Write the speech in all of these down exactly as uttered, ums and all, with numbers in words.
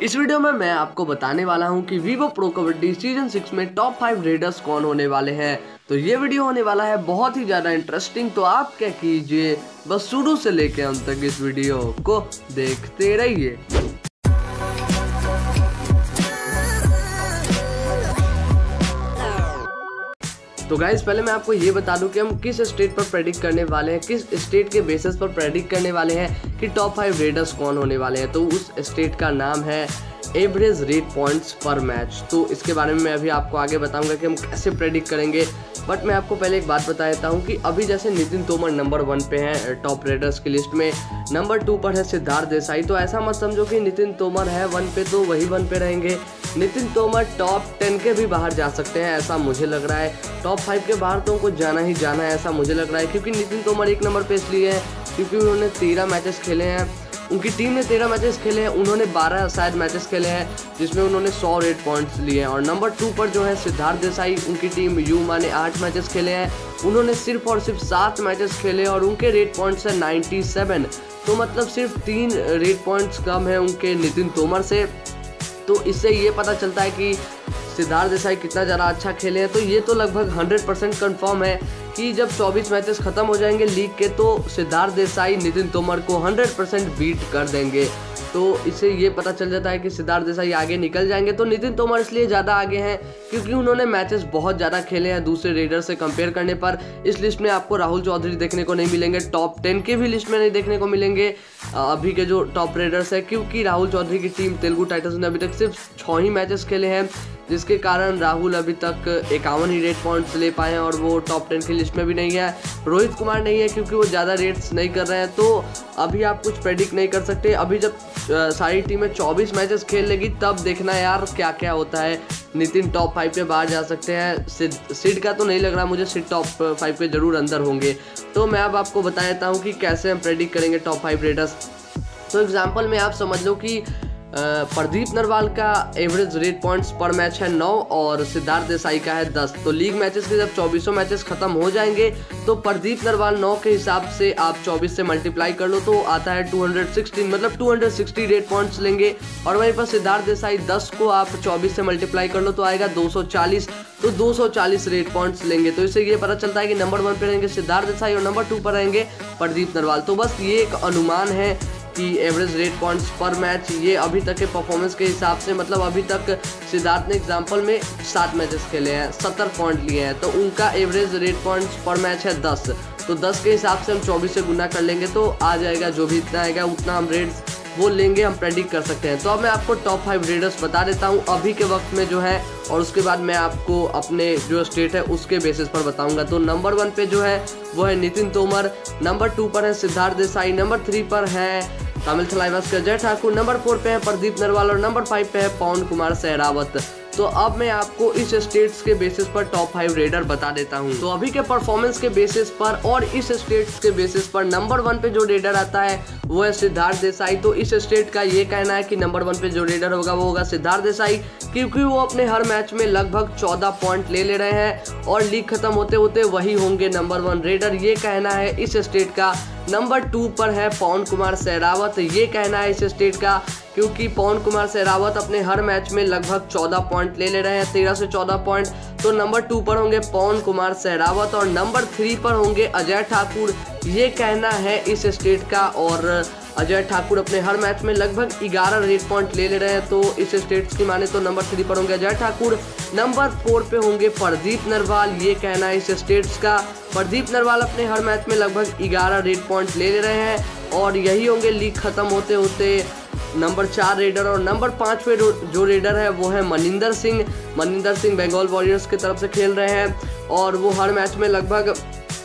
इस वीडियो में मैं आपको बताने वाला हूं कि Vivo Pro Kabaddi season six में टॉप फाइव रेडर्स कौन होने वाले हैं। तो ये वीडियो होने वाला है बहुत ही ज़्यादा इंटरेस्टिंग। तो आप क्या कीजिए, बस शुरू से लेकर अंत तक इस वीडियो को देखते रहिए। तो गाइस पहले मैं आपको ये बता दूं कि हम किस स्टेट पर प्रेडिक्ट करने वाले हैं, किस स्टेट के बेसिस पर प्रेडिक्ट करने वाले हैं कि टॉप फाइव रेडर्स कौन होने वाले हैं। तो उस स्टेट का नाम है average raid points per match. तो इसके बारे में मैं अभी आपको आगे बताऊंगा कि हम कैसे प्रेडिक्ट करेंगे। बट मैं आपको पहले एक बात बता देता हूं कि अभी जैसे नितिन तोमर नंबर वन पे हैं टॉप रेडर्स की लिस्ट में, नंबर टू पर है सिद्धार्थ देसाई। तो ऐसा मत समझो कि नितिन तोमर है वन पे तो वही वन पे रहेंगे। नितिन तोमर टॉप टेन के भी बाहर जा सकते हैं, ऐसा मुझे लग रहा है। टॉप फाइव के बाहर तो उनको जाना ही जाना है, ऐसा मुझे लग रहा है। क्योंकि नितिन तोमर एक नंबर पे इसलिए है क्योंकि उन्होंने तेरह मैचेस खेले हैं, उनकी टीम ने तेरह मैचेस खेले हैं, उन्होंने बारह शायद मैचेस खेले हैं जिसमें उन्होंने सौ रेट पॉइंट्स लिए हैं। और नंबर टू पर जो है सिद्धार्थ देसाई, उनकी टीम यूमा ने आठ मैचेस खेले हैं, उन्होंने सिर्फ और सिर्फ सात मैचेस खेले और उनके रेट पॉइंट्स है सत्तानवे। तो मतलब सिर्फ तीन रेट पॉइंट्स कम है उनके नितिन तोमर से। तो इससे ये पता चलता है कि सिद्धार्थ देसाई कितना ज़्यादा अच्छा खेले हैं। तो ये तो लगभग सौ परसेंट कन्फर्म है कि जब चौबीस मैचेस ख़त्म हो जाएंगे लीग के तो सिद्धार्थ देसाई नितिन तोमर को सौ परसेंट बीट कर देंगे। तो इससे ये पता चल जाता है कि सिद्धार्थ देसाई आगे निकल जाएंगे। तो नितिन तोमर इसलिए ज़्यादा आगे हैं क्योंकि उन्होंने मैचेस बहुत ज़्यादा खेले हैं दूसरे रेडर से कंपेयर करने पर। इस लिस्ट में आपको राहुल चौधरी देखने को नहीं मिलेंगे, टॉप टेन के भी लिस्ट में नहीं देखने को मिलेंगे अभी के जो टॉप रेडर्स है। क्योंकि राहुल चौधरी की टीम तेलुगु टाइटंस ने अभी तक सिर्फ छः ही मैचेस खेले हैं, जिसके कारण राहुल अभी तक इक्यावन ही रेट पॉइंट्स ले पाए हैं और वो टॉप टेन की लिस्ट में भी नहीं है। रोहित कुमार नहीं है क्योंकि वो ज़्यादा रेट्स नहीं कर रहे हैं। तो अभी आप कुछ प्रेडिक्ट नहीं कर सकते। अभी जब सारी टीमें चौबीस मैचेस खेल लेगी तब देखना यार क्या क्या होता है। नितिन टॉप फाइव के बाहर जा सकते हैं, सिड सिड का तो नहीं लग रहा मुझे, सिड टॉप फाइव के जरूर अंदर होंगे। तो मैं अब आपको बता देता हूँ कि कैसे हम प्रेडिक्ट करेंगे टॉप फाइव रेडर्स। तो एग्जाम्पल में आप समझ लो कि प्रदीप नरवाल का average raid points per match है नौ और सिद्धार्थ देसाई का है दस। तो लीग मैचेस के जब चौबीसों मैचेस खत्म हो जाएंगे तो प्रदीप नरवाल नौ के हिसाब से आप चौबीस से मल्टीप्लाई कर लो तो आता है दो सौ सोलह, मतलब दो सौ साठ रेट पॉइंट्स लेंगे। और वहीं पर सिद्धार्थ देसाई दस को आप चौबीस से मल्टीप्लाई कर लो तो आएगा दो सौ चालीस, तो दो सौ चालीस रेट पॉइंट्स लेंगे। तो इससे ये पता चलता है कि नंबर वन पे रहेंगे सिद्धार्थ देसाई और नंबर टू पर रहेंगे प्रदीप नरवाल। तो बस ये एक अनुमान है कि average raid points per match ये अभी तक के परफॉर्मेंस के हिसाब से, मतलब अभी तक सिद्धार्थ ने एग्जांपल में सात मैचेस खेले हैं, सत्तर पॉइंट लिए हैं, तो उनका average raid points per match है दस। तो दस के हिसाब से हम चौबीस से गुना कर लेंगे तो आ जाएगा, जो भी इतना आएगा उतना हम रेट्स वो लेंगे, हम प्रेडिक्ट कर सकते हैं। तो अब मैं आपको टॉप फाइव रेडर्स बता देता हूँ अभी के वक्त में जो है, और उसके बाद मैं आपको अपने जो स्टेट है उसके बेसिस पर बताऊंगा। तो नंबर वन पे जो है वो है नितिन तोमर, नंबर टू पर है सिद्धार्थ देसाई, नंबर थ्री पर है तमिल थलाइवास अजय ठाकुर, नंबर फोर पे है प्रदीप नरवाल और नंबर फाइव पे है पवन कुमार सहरावत। तो अब मैं आपको इस स्टेट्स के बेसिस पर टॉप फाइव रेडर बता देता हूं। तो अभी के परफॉर्मेंस के बेसिस पर और इस स्टेट्स के बेसिस पर नंबर वन पे जो रेडर आता है वो है सिद्धार्थ देसाई। तो इस स्टेट का ये कहना है कि नंबर वन पे जो रेडर होगा वो होगा सिद्धार्थ देसाई, क्योंकि वो अपने हर मैच में लगभग चौदह पॉइंट ले ले रहे हैं और लीग खत्म होते होते वही होंगे नंबर वन रेडर, ये कहना है इस स्टेट का। नंबर टू पर है पवन कुमार सहरावत, ये कहना है इस स्टेट का, क्योंकि पवन कुमार सहरावत अपने हर मैच में लगभग चौदह पॉइंट ले ले रहे हैं, तेरह से चौदह पॉइंट। तो नंबर टू पर होंगे पवन कुमार सहरावत और नंबर थ्री पर होंगे अजय ठाकुर, ये कहना है इस स्टेट का। और अजय ठाकुर अपने हर मैच में लगभग ग्यारह रेट पॉइंट ले ले रहे हैं, तो इस स्टेट्स की माने तो नंबर थ्री पर होंगे अजय ठाकुर। नंबर फोर पे होंगे प्रदीप नरवाल, ये कहना है इस स्टेट्स का। प्रदीप नरवाल अपने हर मैच में लगभग ग्यारह रेट पॉइंट ले ले रहे हैं और यही होंगे लीग खत्म होते होते नंबर चार रेडर। और नंबर पाँच पे जो रेडर है वो है मनिंदर सिंह। मनिंदर सिंह बंगाल वॉरियर्स की तरफ से खेल रहे हैं और वो हर मैच में लगभग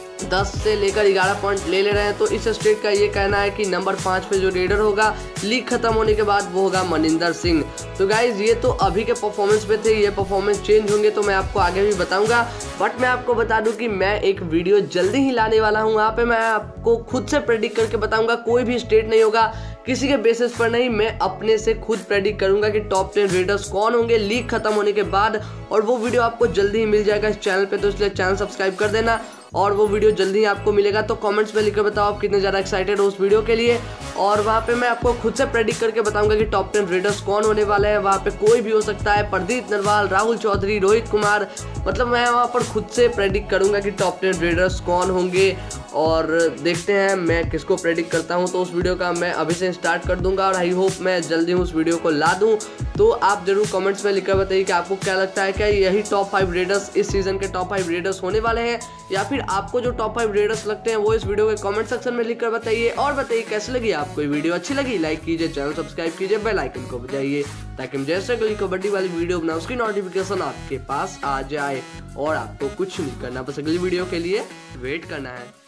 दस से लेकर ग्यारह पॉइंट ले ले रहे हैं। तो इस स्टेट का ये कहना है कि नंबर पाँच पे जो रेडर होगा लीग खत्म होने के बाद वो होगा मनिंदर सिंह। तो गाइज ये तो अभी के परफॉर्मेंस पे थे, ये परफॉर्मेंस चेंज होंगे तो मैं आपको आगे भी बताऊंगा। बट मैं आपको बता दूं कि मैं एक वीडियो जल्दी ही लाने वाला हूं, वहाँ पे मैं आपको खुद से प्रेडिक्ट करके बताऊंगा। कोई भी स्टेट नहीं होगा, किसी के बेसिस पर नहीं, मैं अपने से खुद प्रेडिक्ट करूंगा कि टॉप टेन रेडर्स कौन होंगे लीग खत्म होने के बाद। और वो वीडियो आपको जल्दी ही मिल जाएगा इस चैनल पे, तो इसलिए चैनल सब्सक्राइब कर देना और वो वीडियो जल्दी ही आपको मिलेगा। तो कमेंट्स में लिखकर बताओ आप कितने ज़्यादा एक्साइटेड हो उस वीडियो के लिए। और वहाँ पे मैं आपको खुद से प्रेडिक्ट करके बताऊंगा कि टॉप टेन रेडर्स कौन होने वाले हैं। वहाँ पे कोई भी हो सकता है, प्रदीप नरवाल, राहुल चौधरी, रोहित कुमार, मतलब मैं वहाँ पर खुद से प्रेडिक्ट करूँगा कि टॉप टेन रेडर्स कौन होंगे। और देखते हैं मैं किसको प्रेडिक्ट करता हूँ। तो उस वीडियो का मैं अभी से स्टार्ट कर दूंगा और आई होप मैं जल्दी उस वीडियो को ला दूँ। तो आप जरूर कमेंट्स में लिखकर बताइए कि आपको क्या लगता है, क्या यही टॉप फाइव रेडर्स इस सीजन के टॉप फाइव रेडर्स होने वाले हैं, या फिर आपको जो टॉप फाइव रेडर्स लगते हैं वो इस वीडियो के कमेंट सेक्शन में लिखकर बताइए। और बताइए कैसी लगी आपको ये वीडियो, अच्छी लगी लाइक कीजिए, चैनल सब्सक्राइब कीजिए, बेल आइकन को बजाइए ताकि मैं जैसे अगली कबड्डी वाली वीडियो बनाऊं उसकी नोटिफिकेशन आपके पास आ जाए और आपको कुछ नहीं करना, बस अगली वीडियो के लिए वेट करना है।